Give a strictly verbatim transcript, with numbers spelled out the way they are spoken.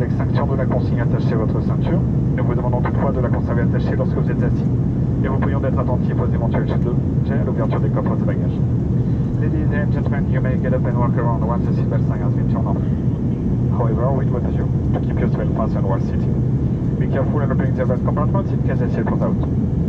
extinction de la consigne attachée à votre ceinture. Nous vous demandons toutefois de la conserver attachée lorsque vous êtes assis. Et vous prions d'être attentifs aux éventuels jets à l'ouverture des coffres de bagages. Ladies and gentlemen, you may get up and walk around once the seatbelt sign has been turned off. However, we advise you to keep your seatbelt fastened while sitting. Be careful in opening the belt compartments in case the seatbelt out.